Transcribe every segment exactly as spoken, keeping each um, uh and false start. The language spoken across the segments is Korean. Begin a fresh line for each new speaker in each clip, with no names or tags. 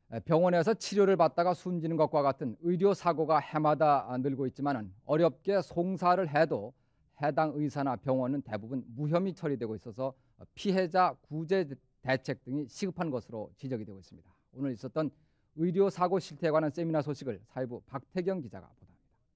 병원에서 치료를 받다가 숨지는 것과 같은 의료 사고가 해마다 늘고 있지만 어렵게 송사를 해도 해당 의사나 병원은 대부분 무혐의 처리되고 있어서 피해자 구제 대책 등이 시급한 것으로 지적이 되고 있습니다. 오늘 있었던 의료 사고 실태에 관한 세미나 소식을 사회부 박태경 기자가 보도합니다.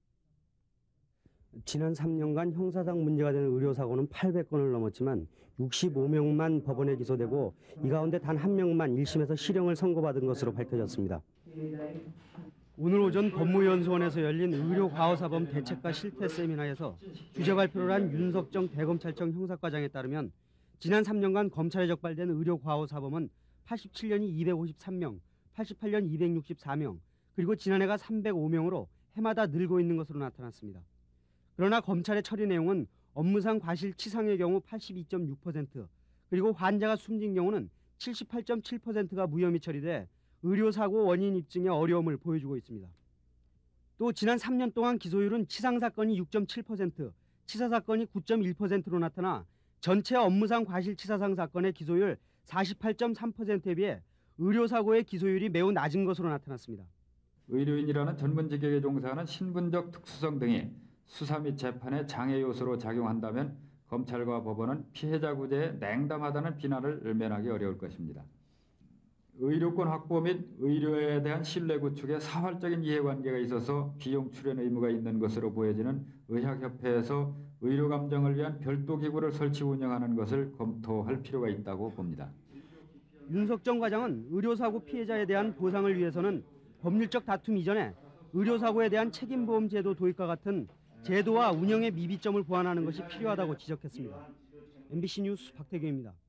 지난 삼 년간 형사상 문제가 되는 의료사고는 팔백 건을 넘었지만 육십오 명만 법원에 기소되고 이 가운데 단 한 명만 일 심에서 실형을 선고받은 것으로 밝혀졌습니다. 오늘 오전 법무연수원에서 열린 의료과오사범 대책과 실태 세미나에서 주제 발표를 한 윤석정 대검찰청 형사과장에 따르면 지난 삼 년간 검찰에 적발된 의료과오사범은 팔십칠 년이 이백오십삼 명, 팔십팔 년 이백육십사 명, 그리고 지난해가 삼백오 명으로 해마다 늘고 있는 것으로 나타났습니다. 그러나 검찰의 처리 내용은 업무상 과실치상의 경우 팔십이 점 육 퍼센트, 그리고 환자가 숨진 경우는 칠십팔 점 칠 퍼센트가 무혐의 처리돼 의료사고 원인 입증에 어려움을 보여주고 있습니다. 또 지난 삼 년 동안 기소율은 치상사건이 육 점 칠 퍼센트, 치사사건이 구 점 일 퍼센트로 나타나 전체 업무상 과실치사상 사건의 기소율 사십팔 점 삼 퍼센트에 비해 의료사고의 기소율이 매우 낮은 것으로 나타났습니다.
의료인이라는 전문 직역에 종사하는 신분적 특수성 등이 수사 및 재판의 장애 요소로 작용한다면 검찰과 법원은 피해자 구제에 냉담하다는 비난을 면하기 어려울 것입니다. 의료권 확보 및 의료에 대한 신뢰 구축에 사활적인 이해관계가 있어서 비용 출연 의무가 있는 것으로 보여지는 의학협회에서 의료감정을 위한 별도 기구를 설치 운영하는 것을 검토할 필요가 있다고 봅니다.
윤석정 과장은 의료사고 피해자에 대한 보상을 위해서는 법률적 다툼 이전에 의료사고에 대한 책임보험 제도 도입과 같은 제도와 운영의 미비점을 보완하는 것이 필요하다고 지적했습니다. 엠비씨 뉴스 박태규입니다.